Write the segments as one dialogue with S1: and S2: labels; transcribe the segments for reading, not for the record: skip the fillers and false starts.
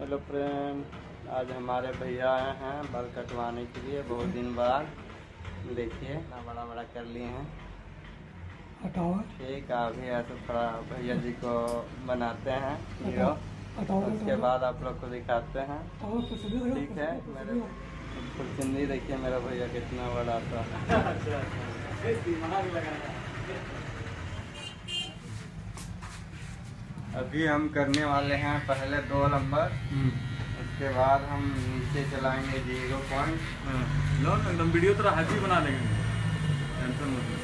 S1: Hello friend, आज हमारे भैया आए हैं बाल कटवाने के लिए बहुत दिन बाद। देखिए ना, बड़ा बड़ा कर लिए हैं। ठीक है, अभी ऐसे थोड़ा भैया जी को बनाते हैं हीरो, उसके बाद आप लोग को दिखाते हैं। ठीक है, मेरे फुलचंदी देखिए मेरा भैया कितना बड़ा था। अभी हम करने वाले हैं पहले 2 नंबर, उसके बाद हम नीचे चलाएंगे 0 पॉइंट।
S2: लो एकदम वीडियो तो हाजी बना लेंगे, टेंशन मत लो।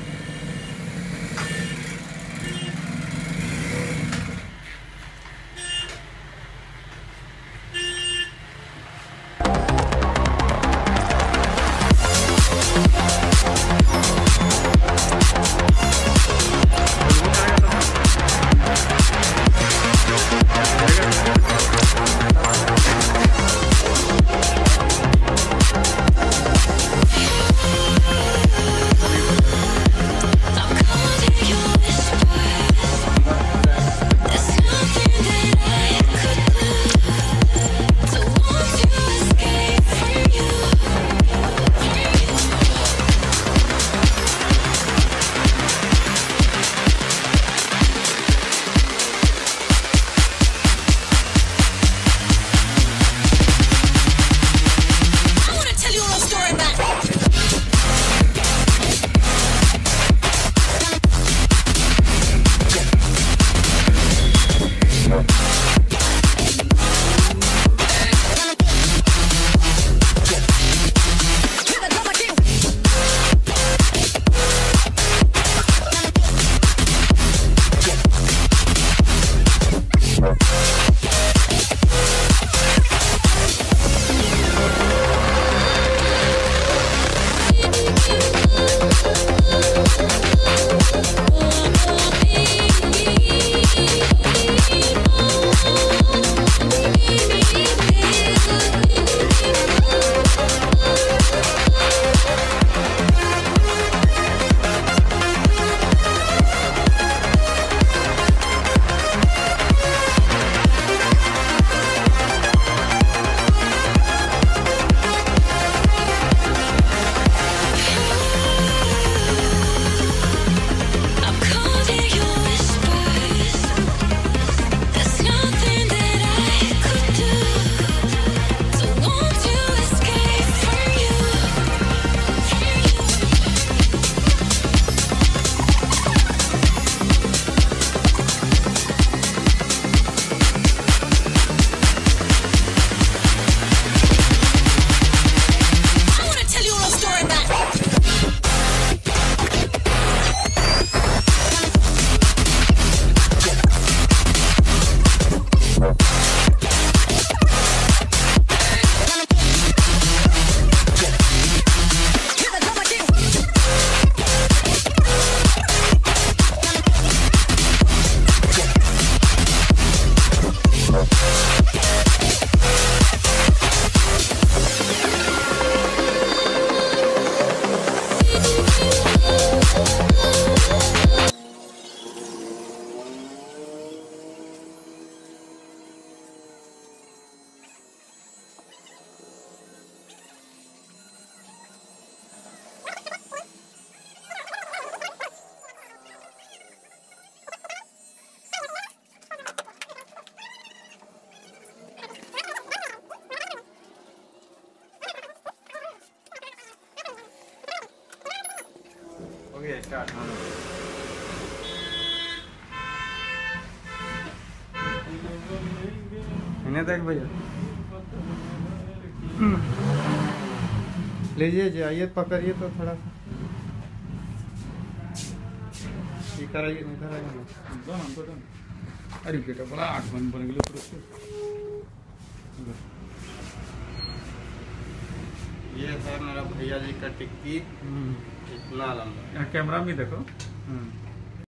S1: स्टार्ट। इन्हें देख भैया, लीजिए जाइए, पकड़िए तो थोड़ा सा कराइए, नहीं कराइए।
S2: अरे बेटा बड़ा 8 बन गए।
S1: ये है मेरा भैया जी का टिक्की, इतना लंबा।
S2: कैमरा में देखो।